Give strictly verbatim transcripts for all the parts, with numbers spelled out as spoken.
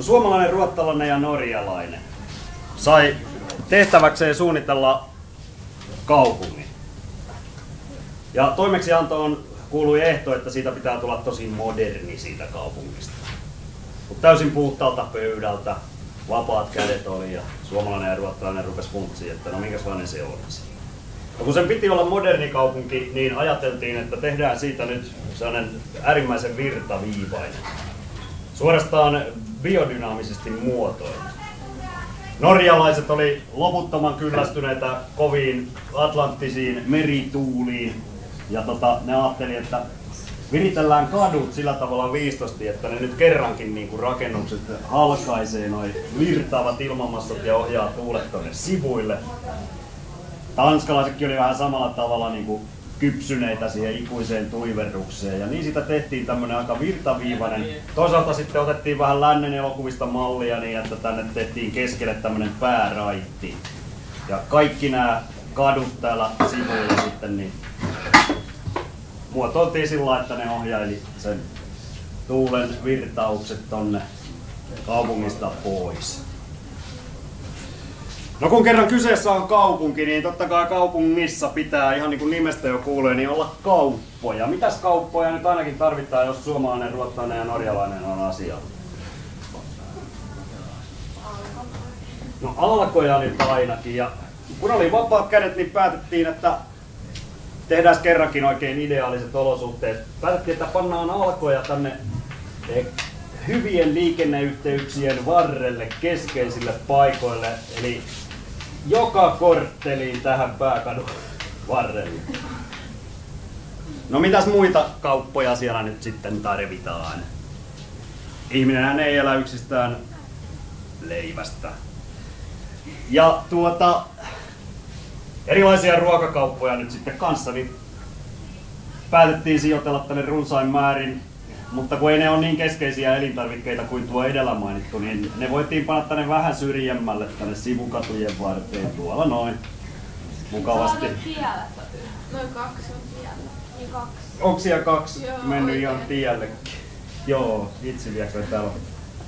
No, suomalainen, ruotsalainen ja norjalainen sai tehtäväkseen suunnitella kaupungin. Ja toimeksiantoon kuului ehto, että siitä pitää tulla tosi moderni siitä kaupungista. Mutta täysin puhtaalta pöydältä, vapaat kädet oli ja suomalainen ja ruotsalainen rupesi funtsiin, että no minkälainen se olisi. Ja kun sen piti olla moderni kaupunki, niin ajateltiin, että tehdään siitä nyt sellainen äärimmäisen virtaviivainen. Suorastaan biodynaamisesti muotoiltu. Norjalaiset oli loputtoman kyllästyneitä koviin atlanttisiin merituuliin. Ja tota, ne ajatteli, että viritellään kadut sillä tavalla viistosti, että ne nyt kerrankin niin kuin rakennukset halkaisee noin virtaavat ilmamassat ja ohjaa tuulet tonne sivuille. Tanskalaisetkin oli vähän samalla tavalla niin kuin kypsyneitä siihen ikuiseen tuiverrukseen. Ja niin sitä tehtiin tämmönen aika virtaviivainen. Toisaalta sitten otettiin vähän lännen elokuvista mallia niin, että tänne tehtiin keskelle tämmönen pääraitti. Ja kaikki nämä kadut täällä sivuilla sitten niin muotoiltiin sillä, että ne ohjaili sen tuulen virtaukset tonne kaupungista pois. No kun kerran kyseessä on kaupunki, niin totta kai kaupungissa pitää, ihan niin kuin nimestä jo kuulee, niin olla kauppoja. Mitäs kauppoja nyt ainakin tarvitaan, jos suomalainen, ruotsalainen ja norjalainen on asialla? No alkoja nyt ainakin. Ja kun oli vapaat kädet, niin päätettiin, että tehdään kerrankin oikein ideaaliset olosuhteet. Päätettiin, että pannaan alkoja tänne hyvien liikenneyhteyksien varrelle, keskeisille paikoille. Eli joka kortteliin tähän pääkadun varrelle. No mitäs muita kauppoja siellä nyt sitten tarvitaan? Ihminenhän ei elä yksistään leivästä. Ja tuota, erilaisia ruokakauppoja nyt sitten kanssa, niin päätettiin sijoitella tänne runsain määrin. Mutta kun ei ne ole niin keskeisiä elintarvikkeita kuin tuo edellä mainittu, niin ne voitiin panna tänne vähän syrjemmälle tänne sivukatujen varteen tuolla noin mukavasti. Noin kaksi on tiellä. Niin kaksi. Onko siellä kaksi Joo, mennyt oikein. ihan tiellekin? Joo, itse viekö täällä on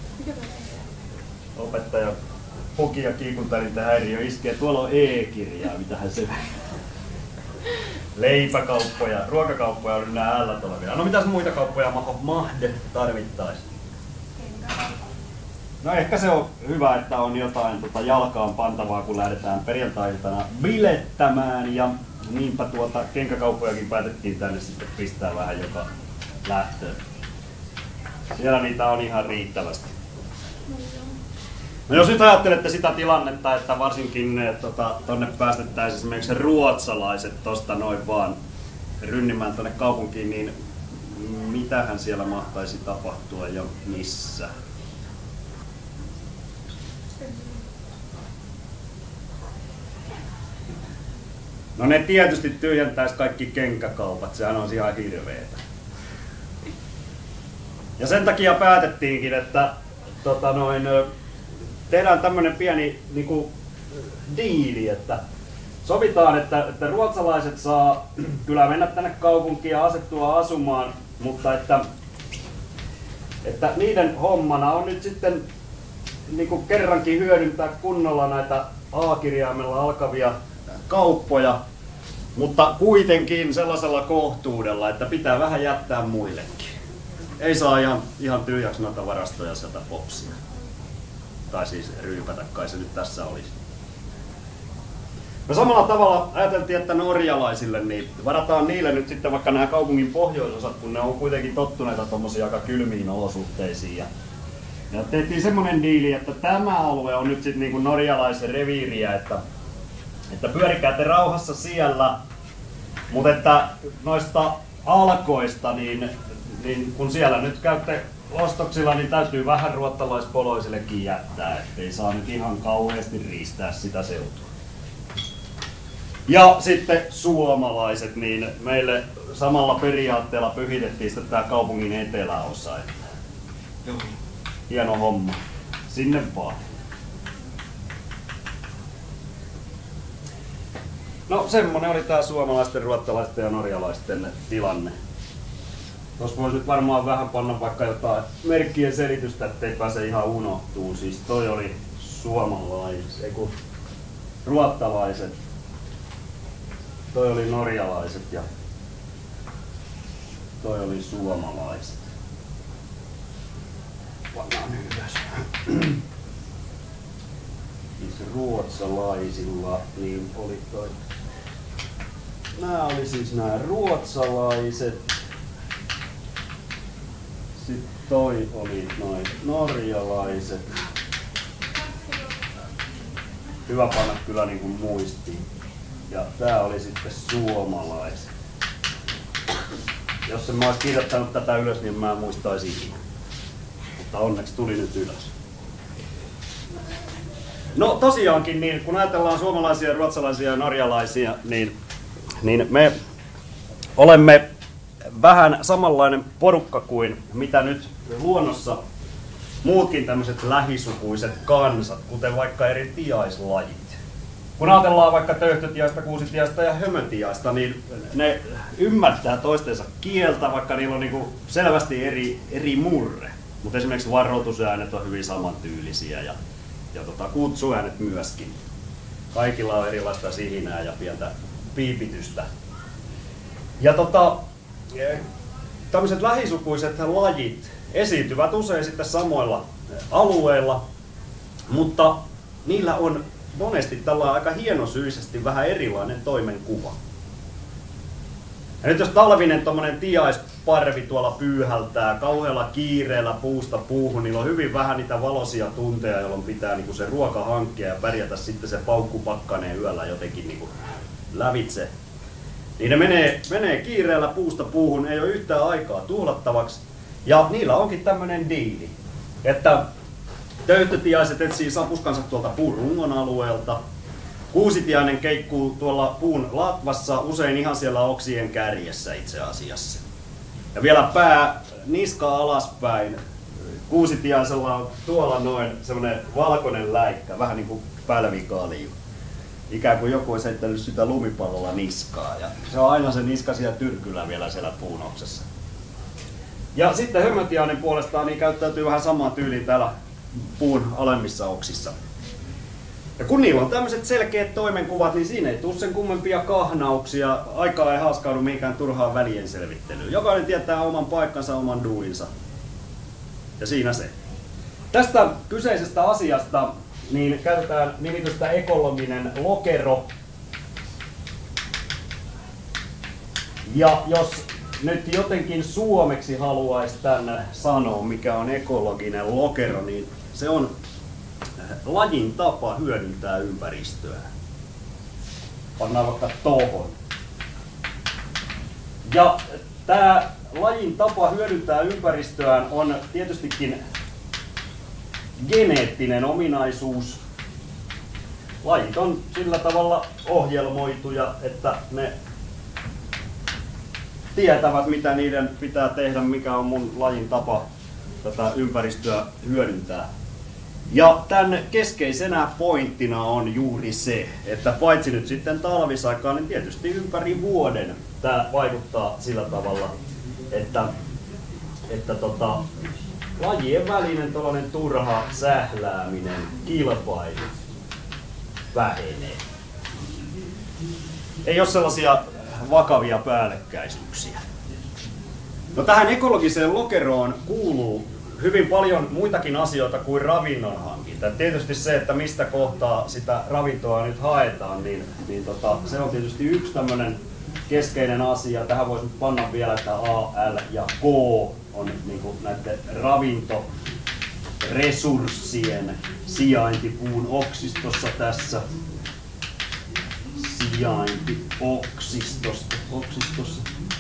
opettaja puki ja kiikuntaelinten iskee. Tuolla on e-kirjaa, mitähän se leipäkauppoja, ruokakauppoja on nämä ällät olevia. No mitäs muita kauppoja mahde tarvittaisiin? No ehkä se on hyvä, että on jotain tota jalkaan pantavaa, kun lähdetään perjantai-iltana bilettämään. Ja niinpä tuota kenkäkauppojakin päätettiin tänne sitten pistää vähän joka lähtöön. Siellä niitä on ihan riittävästi. No jos nyt ajattelette sitä tilannetta, että varsinkin tota, tonne päästettäisiin esimerkiksi ruotsalaiset tosta noin vaan rynnimään tonne kaupunkiin, niin mitähän siellä mahtaisi tapahtua ja missä? No ne tietysti tyhjentäisi kaikki kenkäkaupat, sehän on ihan hirveetä. Ja sen takia päätettiinkin, että tota noin, tehdään tämmönen pieni niinku, diili, että sovitaan, että, että ruotsalaiset saa kyllä mennä tänne kaupunkiin ja asettua asumaan, mutta että, että niiden hommana on nyt sitten niinku kerrankin hyödyntää kunnolla näitä A-kirjaimella alkavia kauppoja, mutta kuitenkin sellaisella kohtuudella, että pitää vähän jättää muillekin. Ei saa ihan, ihan tyhjäksi noita varastoja sieltä popsia. Tai siis ryypätä, kai se nyt tässä olisi. No samalla tavalla ajateltiin, että norjalaisille niin varataan niille nyt sitten vaikka nämä kaupungin pohjoisosat, kun ne on kuitenkin tottuneita tommosia aika kylmiin olosuhteisiin. Ja, ja tehtiin semmonen diili, että tämä alue on nyt sitten niinku norjalaisen reviiriä, että, että pyörikäätte rauhassa siellä, mutta että noista alkoista, niin, niin kun siellä nyt käytte ostoksilla, niin täytyy vähän ruottalaispoloisillekin jättää, ettei saa nyt ihan kauheasti riistää sitä seutua. Ja sitten suomalaiset, niin meille samalla periaatteella pyhitettiin sitten tää kaupungin eteläosa. Että Joo. hieno homma. Sinne vaan. No semmonen oli tää suomalaisten, ruotsalaisten ja norjalaisten tilanne. Tuossa voisi nyt varmaan vähän panna vaikka jotain merkkien selitystä, ettei pääse ihan unohtuun. Siis toi oli suomalaiset, ei kun ruottalaiset, toi oli norjalaiset ja toi oli suomalaiset. Pannaan ylös. Siis ruotsalaisilla niin oli toi. Nää oli siis nää ruotsalaiset. Sitten toi oli noin norjalaiset. Hyvä panna kyllä niin kuin muistiin. Ja tää oli sitten suomalaiset. Jos en mä ois kirjoittanut tätä ylös, niin mä en muistaisi ikinä. Mutta onneksi tuli nyt ylös. No tosiaankin, niin kun ajatellaan suomalaisia, ruotsalaisia ja norjalaisia, niin, niin me olemme vähän samanlainen porukka kuin mitä nyt luonnossa muutkin tämmöiset lähisukuiset kansat, kuten vaikka eri tiaislajit. Kun ajatellaan vaikka töyhtötiaista, kuusitiaista ja hömötiaista, niin ne ymmärtää toistensa kieltä, vaikka niillä on niinku selvästi eri, eri murre. Mutta esimerkiksi varoitusäänet on hyvin samantyylisiä ja, ja tota, kutsuäänet myöskin. Kaikilla on erilaista sihinää ja pientä piipitystä. Ja tota, tämmöiset lähisukuiset lajit esiintyvät usein sitten samoilla alueilla, mutta niillä on monesti tällä aika hienosyisesti vähän erilainen toimenkuva. Ja nyt jos talvinen tommonen tiaisparvi tuolla pyyhältää kauhealla kiireellä puusta puuhun, niillä on hyvin vähän niitä valoisia tunteja, jolloin pitää niinku se ruoka hankkia ja pärjätä sitten se paukku pakkaneen yöllä jotenkin niinku lävitse. Niin ne menee, menee kiireellä puusta puuhun, ei ole yhtään aikaa tuhlattavaksi. Ja niillä onkin tämmönen diili, että töyhtötiaiset etsii sapuskansa tuolta puun rungon alueelta. Kuusitiainen keikkuu tuolla puun latvassa, usein ihan siellä oksien kärjessä itse asiassa. Ja vielä pää niska alaspäin. Kuusitiaisella on tuolla noin semmonen valkoinen läikkä, vähän niin kuin pälvikalju. Ikään kuin joku olisi heittänyt sitä lumipallolla niskaa. Ja se on aina se niska siellä tyrkyllä vielä siellä puun oksessa. Ja sitten hömötiainen puolestaan niin käyttäytyy vähän samaan tyyliin täällä puun alemmissa oksissa. Ja kun niillä on tämmöiset selkeät toimenkuvat, niin siinä ei tule sen kummempia kahnauksia. Aikaa ei haaskaudu mihinkään turhaan välien selvittelyyn. Jokainen tietää oman paikkansa, oman duuninsa. Ja siinä se. Tästä kyseisestä asiasta niin käytetään nimitystä ekologinen lokero. Ja jos nyt jotenkin suomeksi haluaisi tänne sanoa, mikä on ekologinen lokero, niin se on lajin tapa hyödyntää ympäristöä. Pannaan vaikka tohon. Ja tämä lajin tapa hyödyntää ympäristöään on tietystikin geneettinen ominaisuus. Lajit on sillä tavalla ohjelmoituja, että ne tietävät, mitä niiden pitää tehdä, mikä on mun lajin tapa tätä ympäristöä hyödyntää. Ja tämän keskeisenä pointtina on juuri se, että paitsi nyt sitten talvisaikaan, niin tietysti ympäri vuoden tämä vaikuttaa sillä tavalla, että, että tota, lajien välinen tällainen turha sählääminen, kilpailu vähenee. Ei ole sellaisia vakavia päällekkäisyyksiä. No tähän ekologiseen lokeroon kuuluu hyvin paljon muitakin asioita kuin ravinnon hankinta. Tietysti se, että mistä kohtaa sitä ravintoa nyt haetaan, niin, niin tota, se on tietysti yksi tämmöinen keskeinen asia. Tähän voisi nyt panna vielä, että A, L ja K on niin kuin näiden ravintoresurssien sijainti puun oksistossa tässä. Sijainti oksistosta, oksistossa.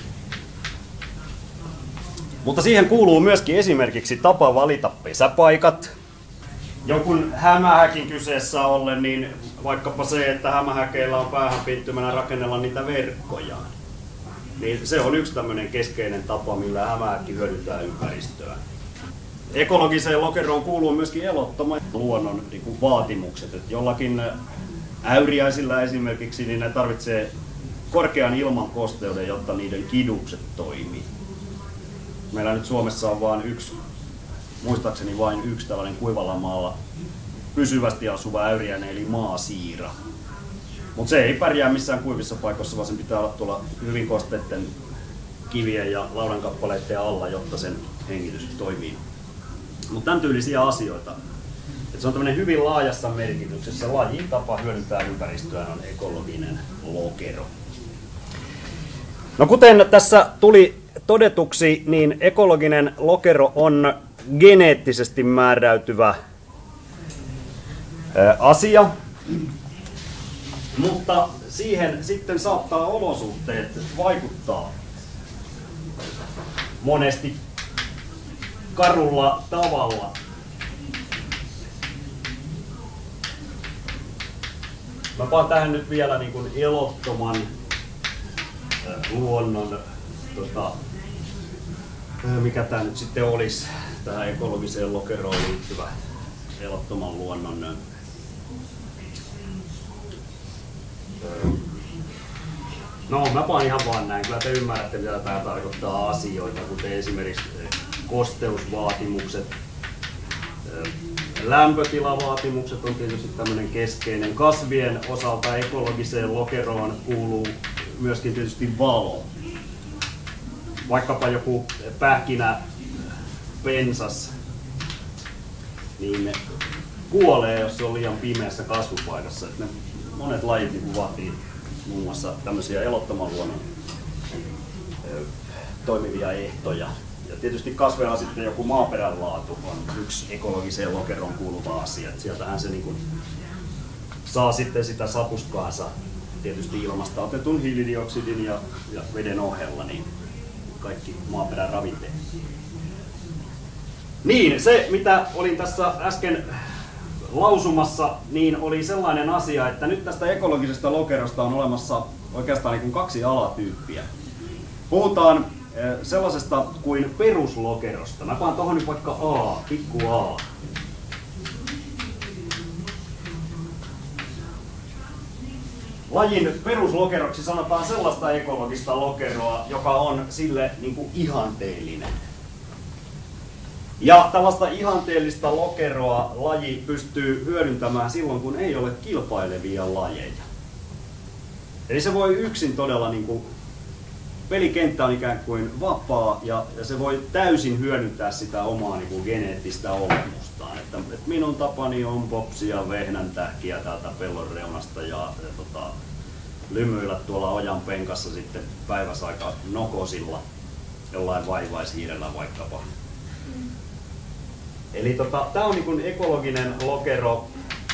Mutta siihen kuuluu myöskin esimerkiksi tapa valita pesäpaikat. Jonkun hämähäkin kyseessä ollen, niin vaikkapa se, että hämähäkeillä on päähänpinttymänä rakennella niitä verkkojaan. Niin se on yksi tämmöinen keskeinen tapa, millä hämähäkki hyödyntää ympäristöä. Ekologiseen lokeroon kuuluu myöskin elottoman luonnon niin kuin vaatimukset. Et jollakin äyriäisillä esimerkiksi niin ne tarvitsee korkean ilman kosteuden, jotta niiden kidukset toimii. meillä nyt Suomessa on vain yksi, muistaakseni vain yksi tällainen kuivalla maalla pysyvästi asuva äyriäinen eli maasiira. Mutta se ei pärjää missään kuivissa paikoissa, vaan sen pitää olla tuolla hyvin kosteiden kivien ja laudankappaleiden alla, jotta sen hengitys toimii. Mutta tämän tyylisiä asioita. Et se on tämmöinen hyvin laajassa merkityksessä. Lajin tapa hyödyntää ympäristöään on ekologinen lokero. No kuten tässä tuli todetuksi, niin ekologinen lokero on geneettisesti määräytyvä asia, mutta siihen sitten saattaa olosuhteet vaikuttaa monesti karulla tavalla. Mä paan tähän nyt vielä niin kuin elottoman luonnon, tota, mikä tää nyt sitten olisi, tähän ekologiseen lokeroon liittyvä elottoman luonnon. No, mä paan ihan vaan näin. Kyllä te ymmärrätte, mitä tämä tarkoittaa asioita, kuten esimerkiksi kosteusvaatimukset, lämpötilavaatimukset on tietysti tämmöinen keskeinen. Kasvien osalta ekologiseen lokeroon kuuluu myöskin tietysti valo. Vaikkapa joku pähkinä pensas, niin ne kuolee, jos se on liian pimeässä kasvupaikassa. Ne monet lajit niin vaatii muun muassa tämmöisiä elottoman luonnon toimivia ehtoja. Ja tietysti kasveilla sitten joku maaperän laatu on yksi ekologiseen lokeroon kuuluva asia. Et sieltähän se niin kuin saa sitten sitä sapuskaansa tietysti ilmasta otetun hiilidioksidin ja, ja veden ohella, niin kaikki maaperän ravinteet. Niin, se mitä olin tässä äsken lausumassa, niin oli sellainen asia, että nyt tästä ekologisesta lokerosta on olemassa oikeastaan niin kuin kaksi alatyyppiä. Puhutaan sellaisesta kuin peruslokerosta. Mä paan tohon nyt vaikka A, pikku A. Lajin peruslokeroksi sanotaan sellaista ekologista lokeroa, joka on sille niin kuin ihanteellinen. Ja tällaista ihanteellista lokeroa laji pystyy hyödyntämään silloin, kun ei ole kilpailevia lajeja. Eli se voi yksin todella, niin kuin, pelikenttä on ikään kuin vapaa ja, ja se voi täysin hyödyntää sitä omaa niin kuin geneettistä olemustaan. Että, että minun tapani on popsia vehnäntähkiä täältä pellon reunasta ja, ja tota, lymyillä tuolla ojan penkassa sitten päiväsaika nokosilla jollain vaivaishiirellä vaikkapa. Mm. Eli tota, tää on niin kuin ekologinen lokero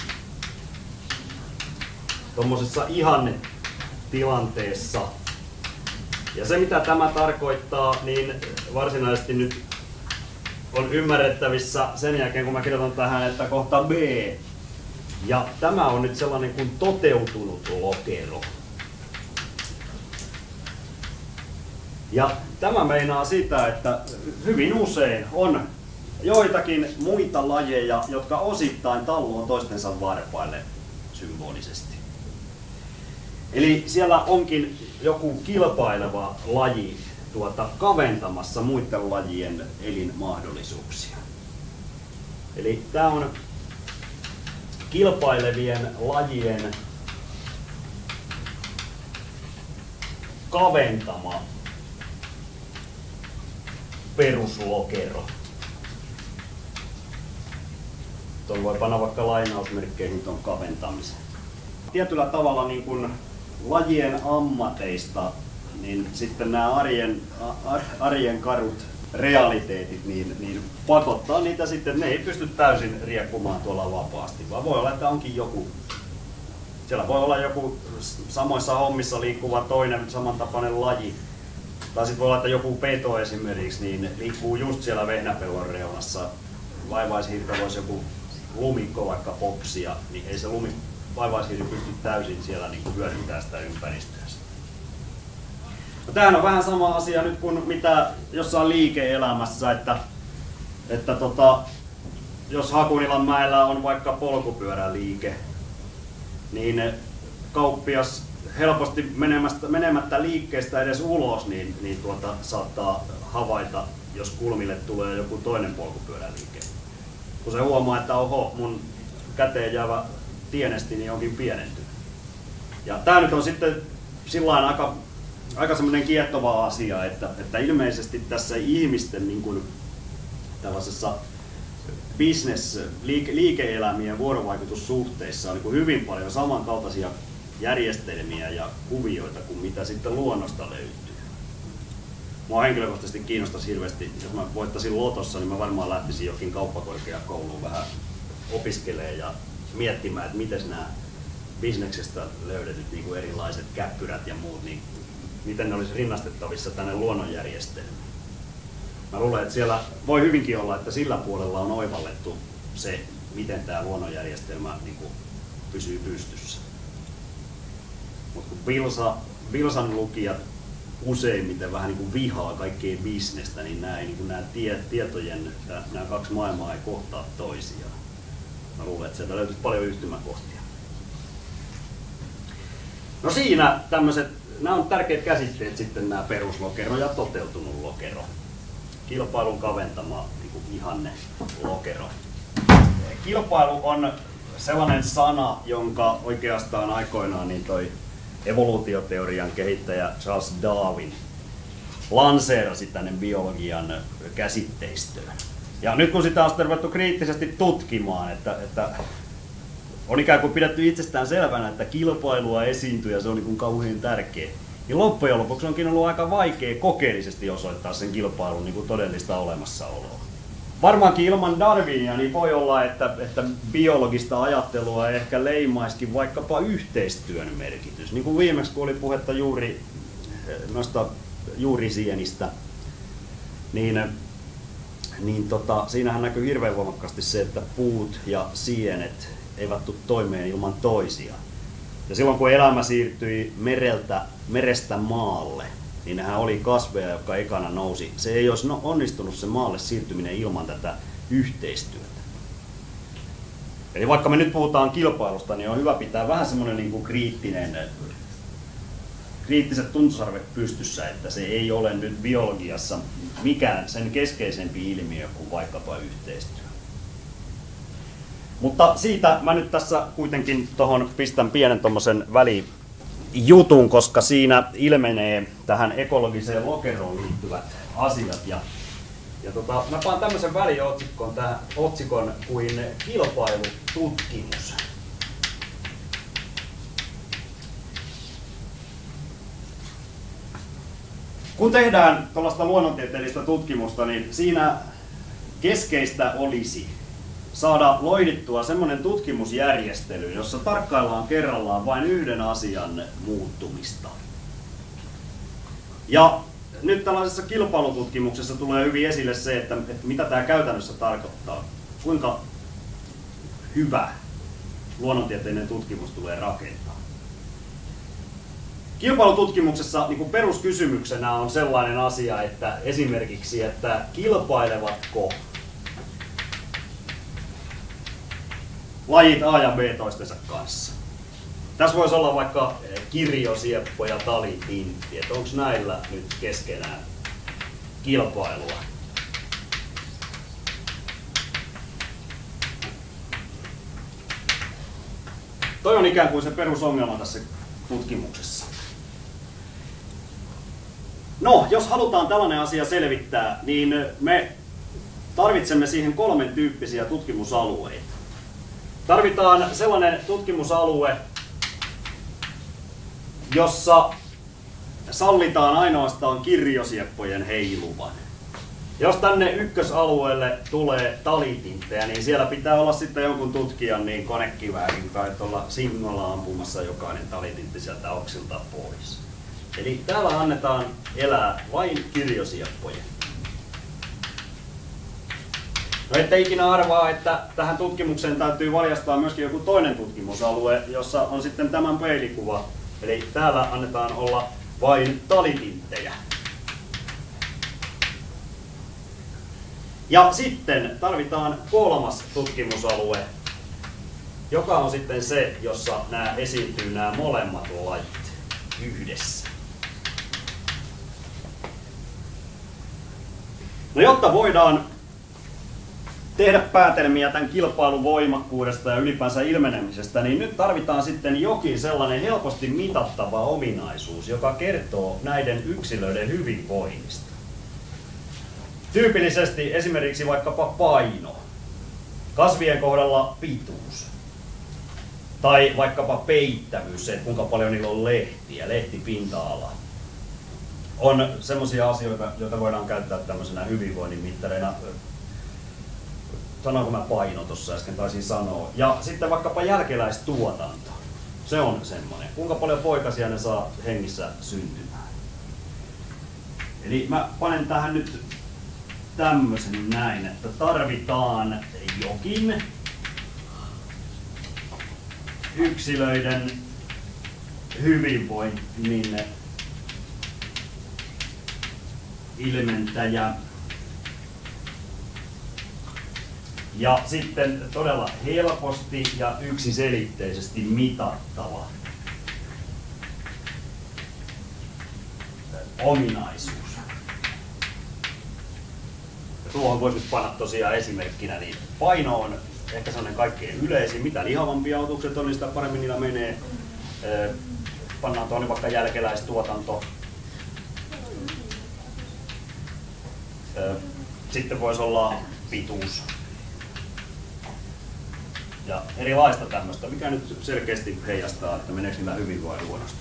tommosessa ihannetilanteessa. Ja se mitä tämä tarkoittaa, niin varsinaisesti nyt on ymmärrettävissä sen jälkeen kun mä kirjoitan tähän, että kohta B. Ja tämä on nyt sellainen kuin toteutunut lokero. Ja tämä meinaa sitä, että hyvin usein on joitakin muita lajeja, jotka osittain talloo toistensa varpaille symbolisesti. Eli siellä onkin joku kilpaileva laji tuota, kaventamassa muiden lajien elinmahdollisuuksia. Eli tämä on kilpailevien lajien kaventama peruslokero. Tuon voi panna vaikka lainausmerkkeihin tuon kaventamisen. Tietyllä tavalla niin kuin lajien ammateista, niin sitten nämä arjen, arjen karut realiteetit niin, niin pakottaa niitä sitten, ne ei pysty täysin rieppumaan tuolla vapaasti, vaan voi olla, että onkin joku, siellä voi olla joku samoissa hommissa liikkuva toinen samantapainen laji, tai sitten voi olla, että joku peto esimerkiksi niin liikkuu just siellä vehnäpellon reunassa, vaivaishiirtä voisi joku lumikko vaikka popsia, niin ei se lumi vaivaishiiri pysty täysin siellä niin kuin hyödyntämään sitä ympäristöä. No, tämähän on vähän sama asia nyt kuin mitä jossain liike-elämässä, että, että tota, jos Hakunilanmäellä on vaikka polkupyöräliike, niin kauppias helposti menemättä, menemättä liikkeestä edes ulos, niin, niin tuota, saattaa havaita jos kulmille tulee joku toinen polkupyöräliike. Kun se huomaa, että oho, mun käteen jäävä tienestini onkin pienentynyt. Ja tää nyt on sitten sillain aika, aika semmoinen kiehtova asia, että, että ilmeisesti tässä ihmisten niin kuin tällaisessa business, liike, liike-elämien vuorovaikutussuhteissa on niin kuin hyvin paljon samankaltaisia järjestelmiä ja kuvioita kuin mitä sitten luonnosta löytyy. Mua henkilökohtaisesti kiinnostaisi hirveästi, jos mä voittaisin lotossa, niin mä varmaan lähtisin jokin kauppakorkeakouluun vähän opiskelemaan ja miettimään, että miten nämä bisneksestä löydetyt niin kuin erilaiset käppyrät ja muut, niin miten ne olisi rinnastettavissa tänne luonnonjärjestelmiin. Mä luulen, että siellä voi hyvinkin olla, että sillä puolella on oivallettu se, miten tämä luonnonjärjestelmä niin kuin pysyy pystyssä. Mutta kun Vilsa, Vilsan lukijat useimmiten vähän niin kuin vihaa kaikkea bisnestä, niin nämä, niin kuin nämä tie, tietojen, nämä kaksi maailmaa ei kohtaa toisiaan. Mä luulen, että sieltä löytyisi paljon yhtymäkohtia. No siinä tämmöiset, nämä on tärkeät käsitteet sitten nämä peruslokero ja toteutunut lokero. Kilpailun kaventama niin kuin ihanne lokero. Kilpailu on sellainen sana, jonka oikeastaan aikoinaan niin toi evoluutioteorian kehittäjä Charles Darwin lanseerasi tänne biologian käsitteistöön. Ja nyt kun sitä on sitten ruvettu kriittisesti tutkimaan, että, että on ikään kuin pidetty itsestään selvänä, että kilpailua esiintyy ja se on niin kuin kauhean tärkeä, niin loppujen lopuksi onkin ollut aika vaikea kokeellisesti osoittaa sen kilpailun niin kuin todellista olemassaoloa. Varmaankin ilman Darwinia niin voi olla, että, että biologista ajattelua ehkä leimaiskin vaikkapa yhteistyön merkitys. Niin kuin viimeksi, kun oli puhetta juuri noista juurisienistä, niin, niin tota, siinähän näkyy hirveän voimakkaasti se, että puut ja sienet eivät tule toimeen ilman toisiaan. Ja silloin kun elämä siirtyi mereltä, merestä maalle, niin nehän oli kasveja, jotka ekana nousi. Se ei olisi onnistunut se maalle siirtyminen ilman tätä yhteistyötä. Eli vaikka me nyt puhutaan kilpailusta, niin on hyvä pitää vähän semmoinen niin kuin kriittinen, kriittiset tuntosarvet pystyssä, että se ei ole nyt biologiassa mikään sen keskeisempi ilmiö kuin vaikkapa yhteistyö. Mutta siitä mä nyt tässä kuitenkin tohon pistän pienen tommosen välijutun, koska siinä ilmenee tähän ekologiseen lokeroon liittyvät asiat. Ja, ja tota, mä paan tämmöisen väliotsikon tähän otsikon kuin kilpailututkimus. Kun tehdään tuollaista luonnontieteellistä tutkimusta, niin siinä keskeistä olisi saada loihdittua semmoinen tutkimusjärjestely, jossa tarkkaillaan kerrallaan vain yhden asian muuttumista. Ja nyt tällaisessa kilpailututkimuksessa tulee hyvin esille se, että, että mitä tämä käytännössä tarkoittaa. Kuinka hyvä luonnontieteellinen tutkimus tulee rakentaa. Kilpailututkimuksessa niin kuin peruskysymyksenä on sellainen asia, että esimerkiksi, että kilpailevatko lajit A ja B toistensa kanssa. Tässä voisi olla vaikka kirjosieppo ja talitintti, että onko näillä nyt keskenään kilpailua. Toi on ikään kuin se perusongelma tässä tutkimuksessa. No, jos halutaan tällainen asia selvittää, niin me tarvitsemme siihen kolmen tyyppisiä tutkimusalueita. Tarvitaan sellainen tutkimusalue, jossa sallitaan ainoastaan kirjosieppojen heiluvan. Jos tänne ykkösalueelle tulee talitinttejä, niin siellä pitää olla sitten jonkun tutkijan niin konekiväärin tai tuolla singolla ampumassa jokainen talitintti sieltä oksilta pois. Eli täällä annetaan elää vain kirjosieppojen. No ette ikinä arvaa, että tähän tutkimukseen täytyy valjastaa myöskin joku toinen tutkimusalue, jossa on sitten tämän peilikuva. Eli täällä annetaan olla vain talitinttejä. Ja sitten tarvitaan kolmas tutkimusalue, joka on sitten se, jossa nämä esiintyy nämä molemmat lajit yhdessä. No jotta voidaan tehdä päätelmiä tämän kilpailun voimakkuudesta ja ylipäänsä ilmenemisestä, niin nyt tarvitaan sitten jokin sellainen helposti mitattava ominaisuus, joka kertoo näiden yksilöiden hyvinvoinnista. Tyypillisesti esimerkiksi vaikkapa paino, kasvien kohdalla pituus, tai vaikkapa peittävyys, se, että kuinka paljon niillä on lehtiä, lehtipinta-ala. On semmoisia asioita, joita voidaan käyttää tämmöisenä hyvinvoinnin mittareina. Sanoinko mä paino tuossa äsken, taisin sanoa. Ja sitten vaikkapa jälkeläistuotanto. Se on semmoinen. Kuinka paljon poikasia ne saa hengissä syntymään. Eli mä panen tähän nyt tämmöisen näin, että tarvitaan jokin yksilöiden hyvinvoinnin ilmentäjä. Ja sitten todella helposti ja yksiselitteisesti mitattava ominaisuus. Ja tuohon voisi nyt panna tosiaan esimerkkinä, niin paino on ehkä sellainen kaikkein yleisin. Mitä lihavampia otukset on, niin sitä paremmin niillä menee. Pannaan tuonne vaikka jälkeläistuotanto. Sitten voisi olla pituus. Ja erilaista tämmöistä, mikä nyt selkeästi heijastaa, että meneekö niillä hyvin vai huonosti.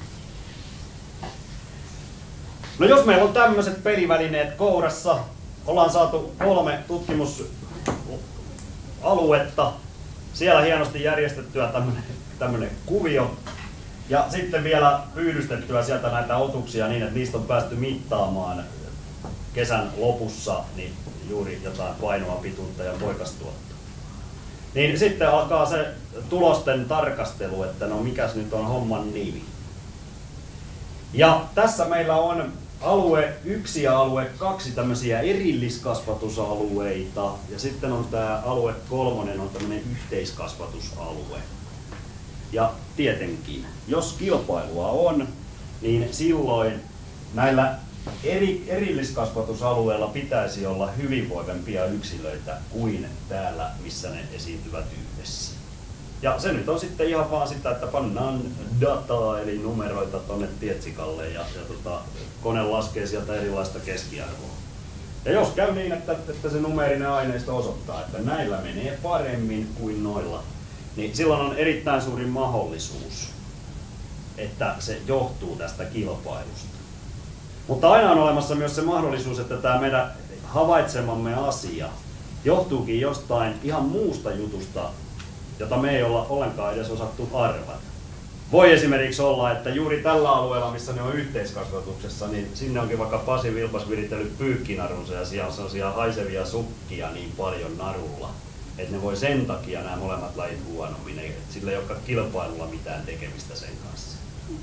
No jos meillä on tämmöiset pelivälineet kourassa, ollaan saatu kolme tutkimusaluetta, siellä hienosti järjestettyä tämmönen, tämmönen kuvio, ja sitten vielä pyydystettyä sieltä näitä otuksia niin, että niistä on päästy mittaamaan kesän lopussa niin juuri jotain painoa, pituutta ja poikastuottoa. Niin sitten alkaa se tulosten tarkastelu, että no mikäs nyt on homman nimi. Ja tässä meillä on alue yksi ja alue kaksi tämmöisiä erilliskasvatusalueita. Ja sitten on tämä alue kolmonen on tämmöinen yhteiskasvatusalue. Ja tietenkin, jos kilpailua on, niin silloin näillä eri, erilliskasvatusalueilla pitäisi olla hyvinvoivempia yksilöitä kuin täällä, missä ne esiintyvät yhdessä. Ja se nyt on sitten ihan vaan sitä, että pannaan dataa eli numeroita tonne tietsikalle ja, ja tota, kone laskee sieltä erilaista keskiarvoa. Ja jos käy niin, että, että se numerinen aineisto osoittaa, että näillä menee paremmin kuin noilla, niin silloin on erittäin suuri mahdollisuus, että se johtuu tästä kilpailusta. Mutta aina on olemassa myös se mahdollisuus, että tämä meidän havaitsemamme asia johtuukin jostain ihan muusta jutusta, jota me ei olla ollenkaan edes osattu arvata. Voi esimerkiksi olla, että juuri tällä alueella, missä ne on yhteiskasvatuksessa, niin sinne onkin vaikka Pasi Vilpas viritellyt pyykkinarunsa ja siellä on sellaisia haisevia sukkia niin paljon narulla, että ne voi sen takia nämä molemmat lajit huonommin, että sillä ei olekaan kilpailulla mitään tekemistä sen kanssa.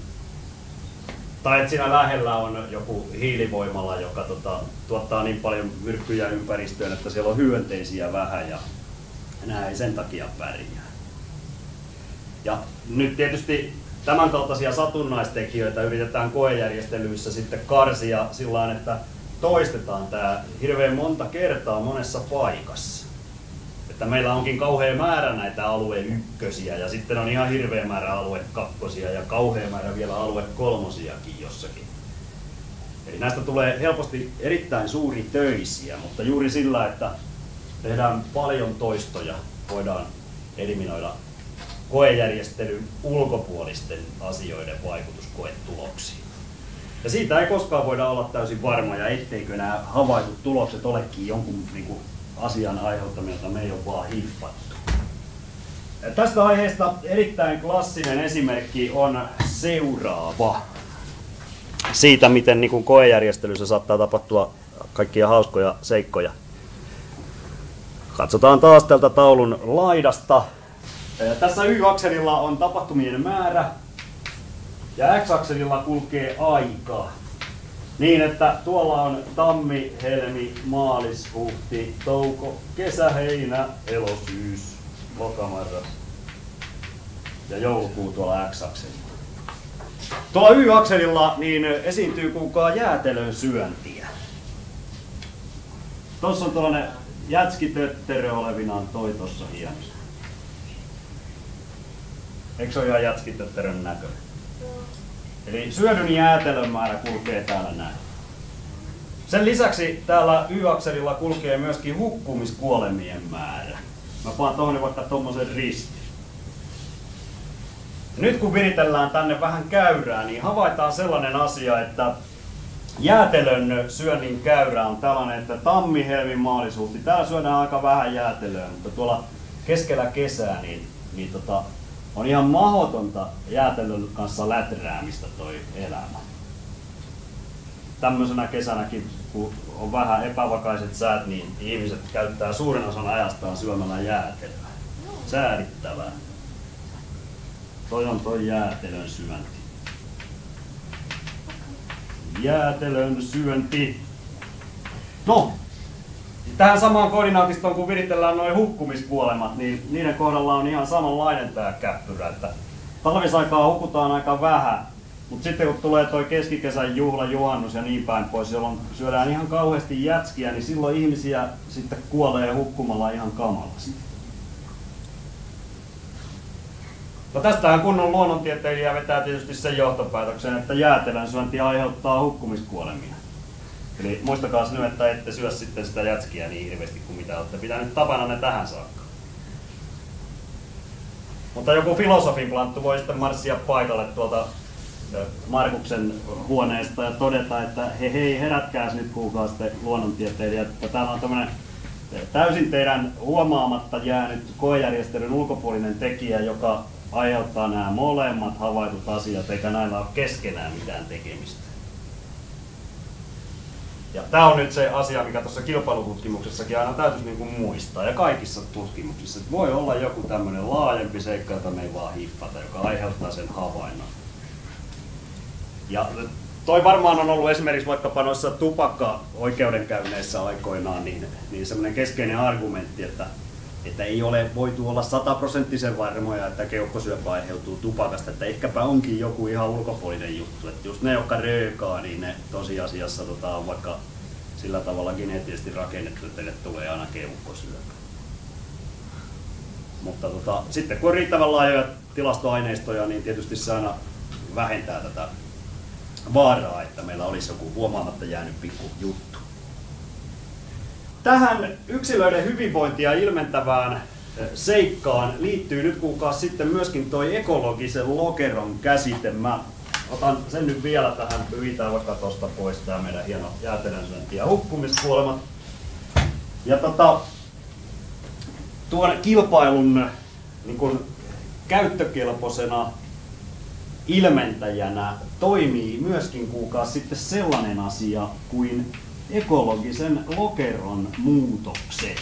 Tai että siinä lähellä on joku hiilivoimala, joka tota, tuottaa niin paljon myrkkyjä ympäristöön, että siellä on hyönteisiä vähän ja nämä ei sen takia pärjää. Ja nyt tietysti tämän kaltaisia satunnaistekijöitä yritetään koejärjestelyissä sitten karsia sillä että toistetaan tämä hirveän monta kertaa monessa paikassa. Että meillä onkin kauhea määrä näitä alue ykkösiä ja sitten on ihan hirveä määrä alue kakkosia ja kauhea määrä vielä alue kolmosiakin jossakin. Eli näistä tulee helposti erittäin suuri töisiä, mutta juuri sillä, että tehdään paljon toistoja, voidaan eliminoida koejärjestelyn ulkopuolisten asioiden vaikutus koetuloksiin. Ja siitä ei koskaan voida olla täysin varmoja, etteikö nämä havaitut tulokset olekin jonkun niin kuin, asian aiheuttamia, jota me ei ole vaan hiffattu. Ja tästä aiheesta erittäin klassinen esimerkki on seuraava. Siitä, miten niin kuin koejärjestelyssä saattaa tapahtua kaikkia hauskoja seikkoja. Katsotaan taas tältä taulun laidasta. Tässä Y-akselilla on tapahtumien määrä ja X-akselilla kulkee aika. Niin, että tuolla on tammi, helmi, maalis, huhti, touko, kesä, heinä, elo, syys, lokamarras ja joulukuu tuolla X-akselilla. Tuolla Y-akselilla niin esiintyy kuulkaa jäätelön syöntiä. Tossa on tällainen jätskitötterö olevinaan toi tossa hienosti. Eikö se ole ihan jätskitötterön näköinen? Eli syödyn jäätelön määrä kulkee täällä näin. Sen lisäksi täällä Y-akselilla kulkee myöskin hukkumiskuolemien määrä. Mä paan tohon vaikka tommosen ristin. Nyt kun viritellään tänne vähän käyrää, niin havaitaan sellainen asia, että jäätelön syönnin käyrä on tällainen, että tammi, helmi, maalishuhti. Täällä syödään aika vähän jäätelöä, mutta tuolla keskellä kesää niin, niin tota, on ihan mahdotonta jäätelön kanssa läträämistä toi elämä. Tämmöisenä kesänäkin, kun on vähän epävakaiset säät, niin ihmiset käyttää suurin osan ajastaan syömällä jäätelöä. Säädittävää. Toi on toi jäätelön syönti. Jäätelön syönti. No, tähän samaan koordinaatistoon kun viritellään noin hukkumiskuolemat, niin niiden kohdalla on ihan samanlainen tää käppyrä. Että talvisaikaa hukutaan aika vähän, mutta sitten kun tulee toi keskikesän juhla, juhannus ja niin päin pois, jolloin syödään ihan kauheasti jätskiä, niin silloin ihmisiä sitten kuolee hukkumalla ihan kamalasti. No tästähän kunnon luonnontieteilijä vetää tietysti sen johtopäätöksen, että jäätelön syönti aiheuttaa hukkumiskuolemia. Eli muistakaa nyt, että ette syö sitten sitä jätskiä niin hirveästi kuin mitä olette pitänyt tapana ne tähän saakka. Mutta joku filosofin planttu voi sitten marssia paikalle tuolta Markuksen huoneesta ja todeta, että he hei, herätkääs nyt kuulkaa sitten luonnontieteilijät, että täällä on tämmöinen täysin teidän huomaamatta jäänyt koejärjestelyn ulkopuolinen tekijä, joka aiheuttaa nämä molemmat havaitut asiat, eikä näillä ole keskenään mitään tekemistä. Ja tämä on nyt se asia, mikä tuossa kilpailututkimuksessakin aina täytyisi niin kuin muistaa, ja kaikissa tutkimuksissa. Että voi olla joku tämmöinen laajempi seikka, jota me ei vaan hiffata, joka aiheuttaa sen havainnon. Ja toi varmaan on ollut esimerkiksi vaikkapa noissa tupakka-oikeudenkäynneissä aikoinaan niin, niin semmoinen keskeinen argumentti, että, että ei ole voitu olla sataprosenttisen varmoja, että keuhkosyöpä aiheutuu tupakasta, että ehkäpä onkin joku ihan ulkopuolinen juttu. Että just ne, jotka röökaa, niin ne tosiasiassa tota, on vaikka sillä tavalla geneettisesti rakennettu, että ne tulee aina keuhkosyöpä. Mutta tota, sitten kun on riittävän laajoja tilastoaineistoja, niin tietysti se aina vähentää tätä vaaraa, että meillä olisi joku huomaamatta jäänyt pikku juttu. Tähän yksilöiden hyvinvointia ilmentävään seikkaan liittyy nyt kuulkaa sitten myöskin tuo ekologisen lokeron käsite. Mä otan sen nyt vielä tähän, pyhitään vaikka tosta pois tää meidän hieno jäätelönsyönti ja hukkumiskuolemat. Ja tota, tuon kilpailun niin kun käyttökelpoisena ilmentäjänä toimii myöskin kuulkaa sitten sellainen asia kuin ekologisen lokeron muutokset.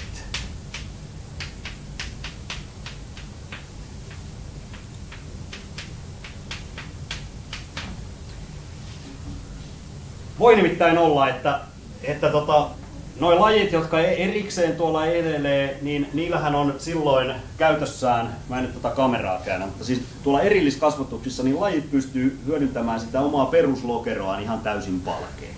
Voi nimittäin olla, että, että tota, nuo lajit, jotka erikseen tuolla edelee, niin niillähän on silloin käytössään, mä en nyt tota kameraa käännä, mutta siis tuolla erilliskasvatuksissa niin lajit pystyy hyödyntämään sitä omaa peruslokeroaan ihan täysin palkeen.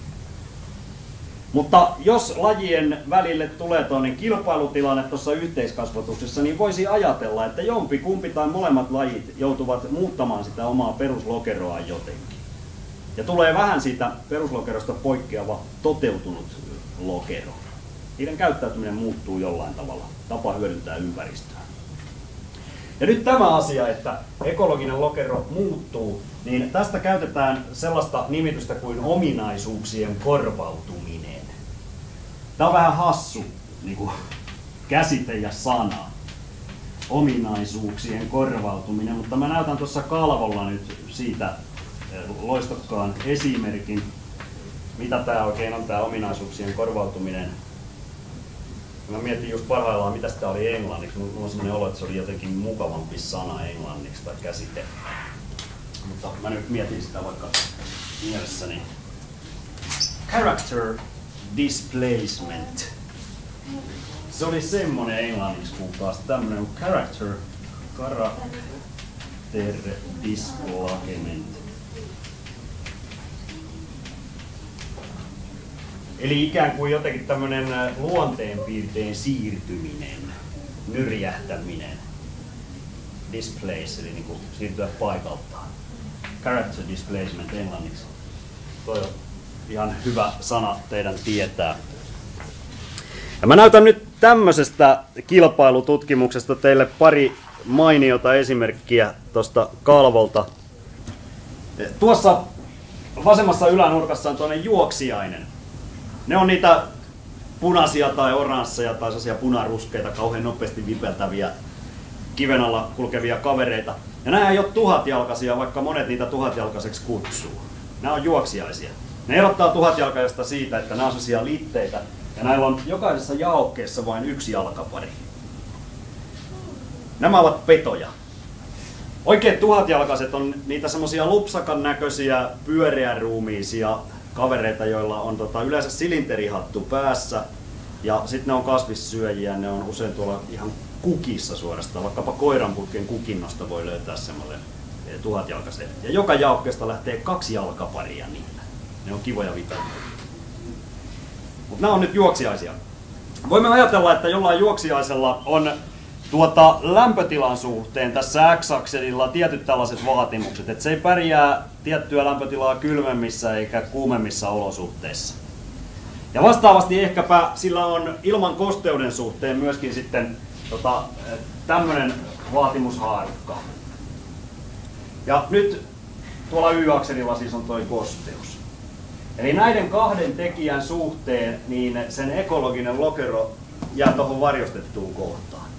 Mutta jos lajien välille tulee toinen kilpailutilanne tuossa yhteiskasvatuksessa, niin voisi ajatella, että jompi kumpi tai molemmat lajit joutuvat muuttamaan sitä omaa peruslokeroaan jotenkin. Ja tulee vähän siitä peruslokerosta poikkeava toteutunut lokero. Niiden käyttäytyminen muuttuu jollain tavalla, tapa hyödyntää ympäristöä. Ja nyt tämä asia, että ekologinen lokero muuttuu, niin tästä käytetään sellaista nimitystä kuin ominaisuuksien korvautuminen. Tämä on vähän hassu niin kuin käsite ja sana, ominaisuuksien korvautuminen, mutta mä näytän tuossa kalvolla nyt siitä loistokkaan esimerkin, mitä tämä oikein on, tämä ominaisuuksien korvautuminen. Mä mietin just parhaillaan, mitä sitä oli englanniksi. Mulla on sellainen olo, että se oli jotenkin mukavampi sana englanniksi tai käsite. Mutta mä nyt mietin sitä vaikka mielessäni. Character displacement. Se oli semmonen englanniksi kuulkaas, tämmönen kuin character, character displacement. Eli ikään kuin jotenkin tämmöinen luonteenpiirteen siirtyminen, nyrjähtäminen, displace, eli niin kuin siirtyä paikaltaan. Character displacement englanniksi. Toi on ihan hyvä sana teidän tietää. Ja mä näytän nyt tämmöisestä kilpailututkimuksesta teille pari mainiota esimerkkiä tuosta kalvolta. Tuossa vasemmassa ylänurkassa on toinen juoksijainen. Ne on niitä punaisia tai oransseja tai sellaisia punaruskeita, kauhean nopeasti vipeltäviä kiven alla kulkevia kavereita. Ja nämä ei ole tuhatjalkaisia, vaikka monet niitä tuhatjalkaiseksi kutsuu. Nämä on juoksijaisia. Ne erottaa tuhatjalkaisesta siitä, että nämä on sellaisia liitteitä ja näillä on jokaisessa jaokkeessa vain yksi jalkapari. Nämä ovat petoja. Oikeat tuhatjalkaiset on niitä semmoisia lupsakan näköisiä pyöreäruumiisia kavereita, joilla on tota, yleensä silinterihattu päässä ja sitten ne on kasvissyöjiä, ne on usein tuolla ihan kukissa suorastaan, vaikkapa koiranputken kukinnosta voi löytää semmoinen tuhatjalkaisen. Ja joka jaokkeesta lähtee kaksi jalkaparia niillä. Ne on kivoja vitamia. Mutta nämä on nyt juoksiaisia. Voimme ajatella, että jollain juoksiaisella on tuota lämpötilan suhteen tässä X-akselilla tietyt tällaiset vaatimukset, että se ei pärjää tiettyä lämpötilaa kylmemmissä eikä kuumemmissa olosuhteissa. Ja vastaavasti ehkäpä sillä on ilman kosteuden suhteen myöskin sitten tota, tämmöinen vaatimushaarukka. Ja nyt tuolla Y-akselilla siis on toi kosteus. Eli näiden kahden tekijän suhteen niin sen ekologinen lokero jää tuohon varjostettuun kohtaan.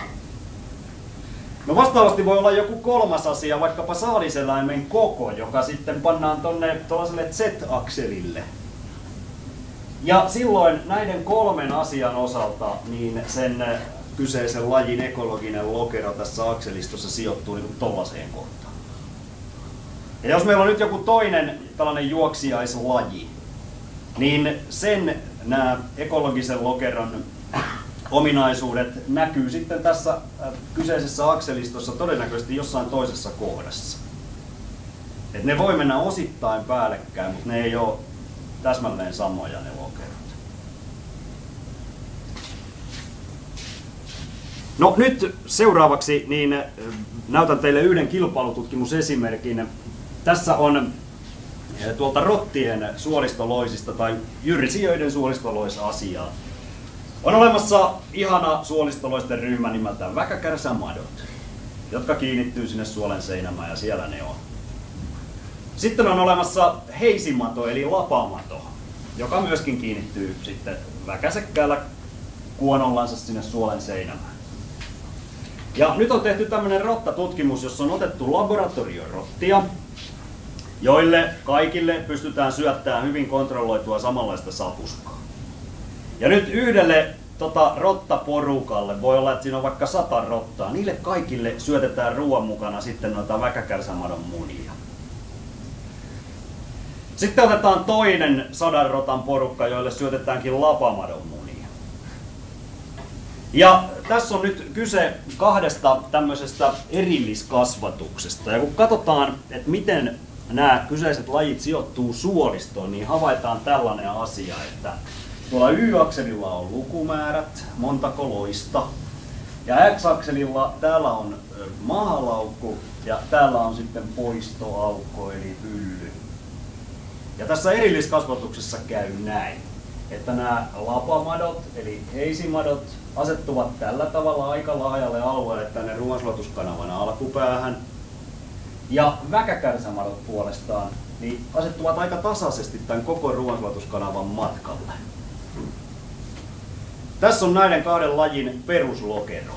No vastaavasti voi olla joku kolmas asia, vaikkapa saaliseläimen koko, joka sitten pannaan tonne tuollaiselle Z-akselille. Ja silloin näiden kolmen asian osalta niin sen kyseisen lajin ekologinen lokero tässä akselistossa sijoittuu niin kuin tollaiseen kohtaan. Ja jos meillä on nyt joku toinen tällainen juoksijaislaji, niin sen nämä ekologisen lokeron ominaisuudet näkyy sitten tässä kyseisessä akselistossa todennäköisesti jossain toisessa kohdassa. Et ne voi mennä osittain päällekkäin, mutta ne ei ole täsmälleen samoja ne lokerot. No nyt seuraavaksi niin näytän teille yhden kilpailututkimusesimerkin. Tässä on tuolta rottien suolistoloisista tai jyrsijöiden suolistoloisasiaa. On olemassa ihana suolistoloisten ryhmä nimeltään väkäkärsämadot, jotka kiinnittyy sinne suolen seinämään ja siellä ne on. Sitten on olemassa heisimato eli lapamato, joka myöskin kiinnittyy sitten väkäsekkäällä kuonollansa sinne suolen seinämään. Ja nyt on tehty tämmöinen rottatutkimus, jossa on otettu laboratoriorottia, joille kaikille pystytään syöttämään hyvin kontrolloitua samanlaista sapuskaa. Ja nyt yhdelle tota, rottaporukalle, voi olla, että siinä on vaikka sata rottaa, niille kaikille syötetään ruoan mukana sitten noita väkäkärsämadon munia. Sitten otetaan toinen sadan rotan porukka, joille syötetäänkin lapamadon munia. Ja tässä on nyt kyse kahdesta tämmöisestä erilliskasvatuksesta. Ja kun katsotaan, että miten nämä kyseiset lajit sijoittuu suolistoon, niin havaitaan tällainen asia, että tuolla Y-akselilla on lukumäärät, montako loista. Ja X-akselilla täällä on mahalaukku ja täällä on sitten poistoaukko eli pylly. Ja tässä erilliskasvatuksessa käy näin, että nämä lapamadot eli heisimadot asettuvat tällä tavalla aika laajalle alueelle tänne ruoansulatuskanavan alkupäähän. Ja väkäkärsämadot puolestaan niin asettuvat aika tasaisesti tämän koko ruoansulatuskanavan matkalle. Tässä on näiden kahden lajin peruslokero.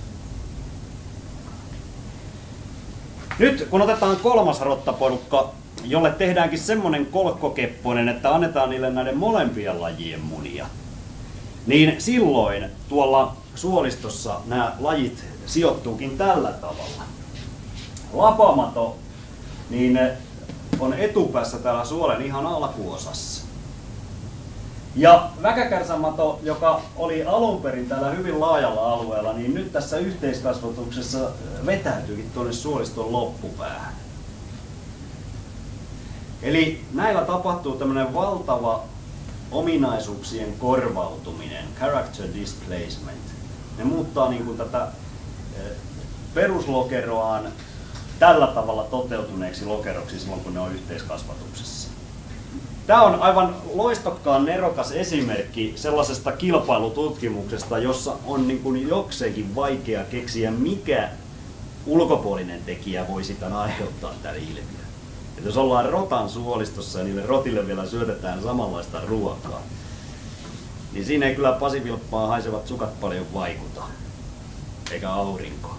Nyt kun otetaan kolmas rottaporukka, jolle tehdäänkin semmoinen kolkkokepponen, että annetaan niille näiden molempien lajien munia, niin silloin tuolla suolistossa nämä lajit sijoittuukin tällä tavalla. Lapamato niin on etupäässä täällä suolen ihan alkuosassa. Ja väkäkärsämato, joka oli alun perin täällä hyvin laajalla alueella, niin nyt tässä yhteiskasvatuksessa vetäytyykin tuonne suoliston loppupäähän. Eli näillä tapahtuu tämmöinen valtava ominaisuuksien korvautuminen, character displacement, ne muuttaa niin kuin tätä peruslokeroaan tällä tavalla toteutuneeksi lokeroksi silloin, kun ne on yhteiskasvatuksessa. Tämä on aivan loistokkaan nerokas esimerkki sellaisesta kilpailututkimuksesta, jossa on niin kuin jokseenkin vaikea keksiä, mikä ulkopuolinen tekijä voi sitä aiheuttaa tämän ilmiön. Että jos ollaan rotan suolistossa ja niille rotille vielä syötetään samanlaista ruokaa, niin siinä ei kyllä pasivilppaa haisevat sukat paljon vaikuta, eikä aurinko.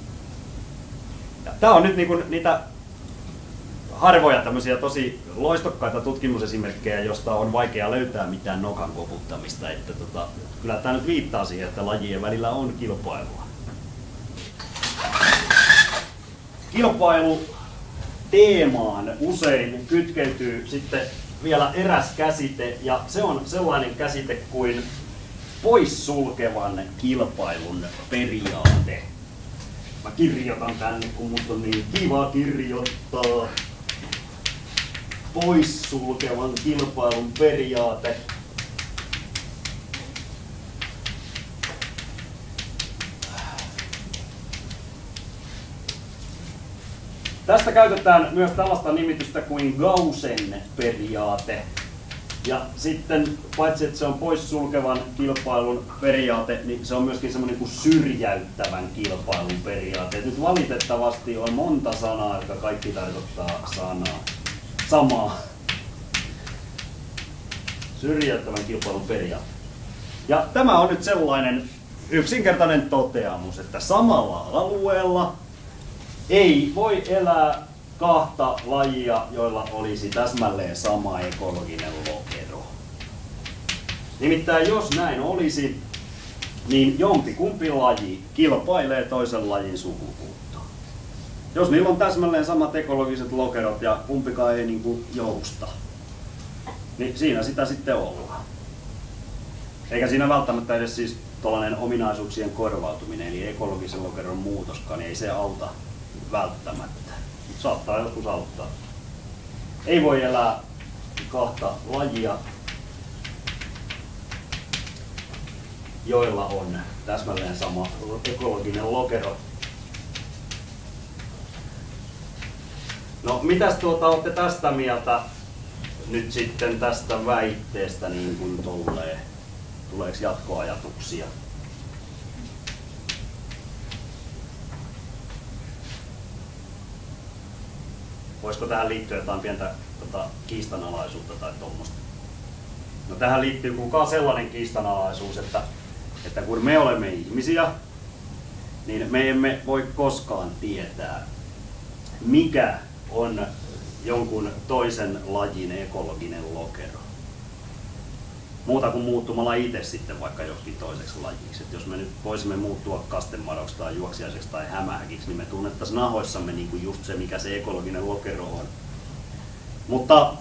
Ja tää on nyt niinku niitä harvoja tämmöisiä tosi loistokkaita tutkimusesimerkkejä, josta on vaikea löytää mitään nokan koputtamista. Että tota, kyllä tää nyt viittaa siihen, että lajien välillä on kilpailua. Kilpailu teemaan usein kytkeytyy sitten vielä eräs käsite, ja se on sellainen käsite kuin poissulkevan kilpailun periaate. Mä kirjoitan tänne, kun musta on niin kiva kirjoittaa. Poissulkevan kilpailun periaate. Tästä käytetään myös tällaista nimitystä kuin Gaussin periaate. Ja sitten paitsi että se on poissulkevan kilpailun periaate, niin se on myöskin semmoinen kuin syrjäyttävän kilpailun periaate. Et nyt valitettavasti on monta sanaa, jotka kaikki tarkoittaa sanaa. Samaa. Syrjäyttävän kilpailun periaate. Ja tämä on nyt sellainen yksinkertainen toteamus, että samalla alueella ei voi elää kahta lajia, joilla olisi täsmälleen sama ekologinen lokero. Nimittäin jos näin olisi, niin jompikumpi laji kilpailee toisen lajin sukupuuttoon. Jos niillä on täsmälleen samat ekologiset lokerot ja kumpikaan ei niin kuin jousta, niin siinä sitä sitten ollaan. Eikä siinä välttämättä edes siis tuollainen ominaisuuksien korvautuminen, eli ekologisen lokeron muutoskaan, niin ei se auta välttämättä. Saattaa joskus auttaa. Ei voi elää kahta lajia, joilla on täsmälleen sama ekologinen lokero. No mitäs tuota olette tästä mieltä nyt sitten tästä väitteestä, niin kuin tulee? Tuleeko jatkoajatuksia? Voisiko tähän liittyä jotain pientä tota, kiistanalaisuutta tai tuommoista? No tähän liittyy kukaan sellainen kiistanalaisuus, että, että kun me olemme ihmisiä, niin me emme voi koskaan tietää, mikä on jonkun toisen lajin ekologinen lokero. Muuta kuin muuttumalla itse sitten vaikka johonkin toiseksi lajiksi. Et jos me nyt voisimme muuttua kastemadoksi tai juoksijaiseksi tai hämähäkiksi, niin me tunnettaisiin nahoissamme niin kuin just se, mikä se ekologinen lokero on. Mutta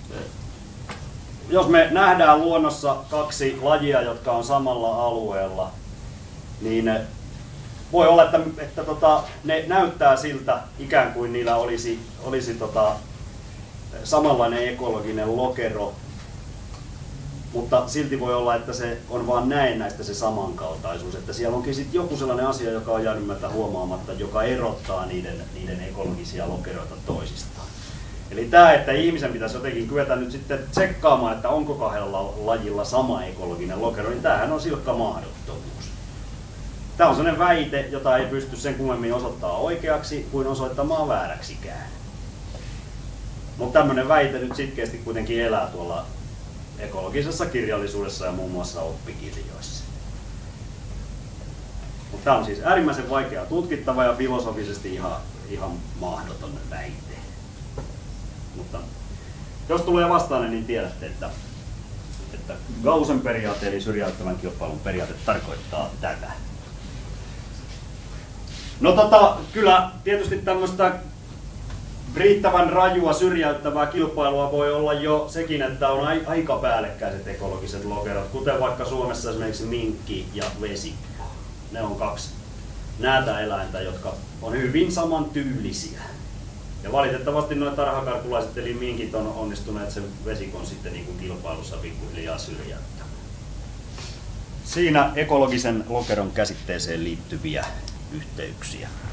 jos me nähdään luonnossa kaksi lajia, jotka on samalla alueella, niin voi olla, että, että tota, ne näyttää siltä ikään kuin niillä olisi, olisi tota, samanlainen ekologinen lokero. Mutta silti voi olla, että se on vaan näennäistä se samankaltaisuus, että siellä onkin sitten joku sellainen asia, joka on jäänyt meiltä huomaamatta, joka erottaa niiden, niiden ekologisia lokeroita toisistaan. Eli tämä, että ihmisen pitäisi jotenkin kyetä nyt sitten tsekkaamaan, että onko kahdella lajilla sama ekologinen lokero, niin tämähän on silkka mahdottomuus. Tämä on sellainen väite, jota ei pysty sen kummemmin osoittamaan oikeaksi kuin osoittamaan vääräksikään. Mutta tämmöinen väite nyt sitkeästi kuitenkin elää tuolla ekologisessa kirjallisuudessa ja muun muassa oppikirjoissa. Mutta tämä on siis äärimmäisen vaikea tutkittava ja filosofisesti ihan, ihan mahdoton väite. Mutta jos tulee vastainen, niin tiedätte, että, että Gaussin periaate eli syrjäyttävän kilpailun periaate tarkoittaa tätä. No tota, kyllä tietysti tämmöistä riittävän rajua syrjäyttävää kilpailua voi olla jo sekin, että on aika päällekkäiset ekologiset lokerot, kuten vaikka Suomessa esimerkiksi minkki ja vesikko. Ne on kaksi näätäeläintä, jotka on hyvin samantyylisiä. Ja valitettavasti noin tarhakarkulaiset eli minkit on onnistuneet sen vesikon sitten niin kuin kilpailussa pikkuhiljaa syrjäyttämään. Siinä ekologisen lokeron käsitteeseen liittyviä yhteyksiä.